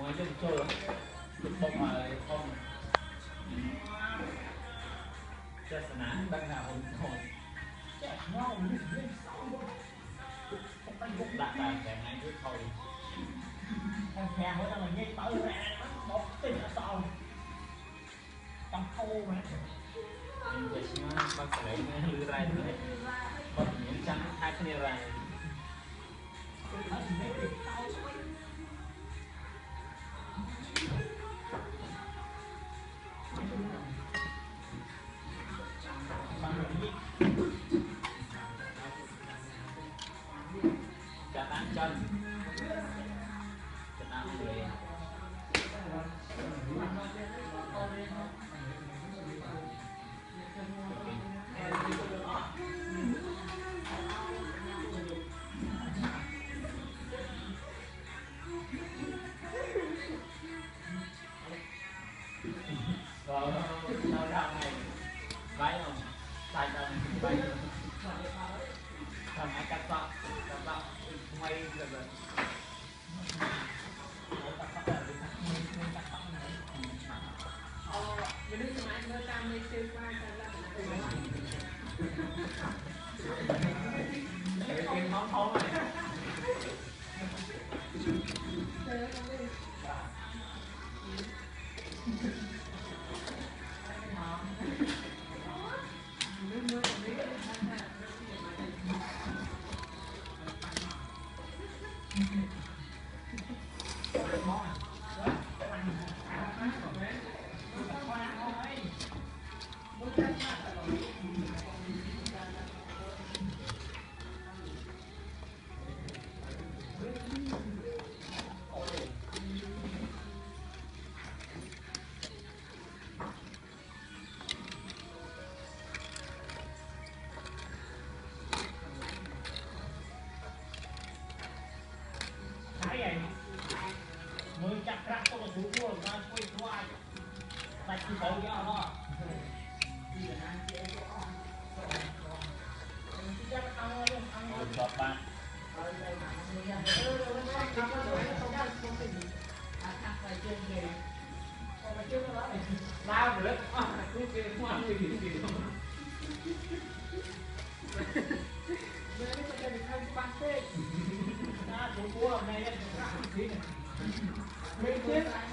mới dùng chơi được bông mà không chết nán đang nào hồn hồn chết ngon như thế không đặt bàn kèm ngay trước thôi con kèm mới đang là nghe tới ra nó bọc tiền là sao trong khô mà mình chỉ nó bác sẽ lấy lư ra nữa bác những trắng hai cái này ra chân chân ăn người rồi đâu này váy không tay đâu váy làm ai cắt tóc quay rồi cái nước máy nó tam đi siêu qua cái món thốn này mới chặt rác cho nó xuống luôn nó quay qua đặt cái khẩu cho nó chọt bạn lao rồi đấy cứ kia không ăn gì gì đâu chúng cua hôm nay đấy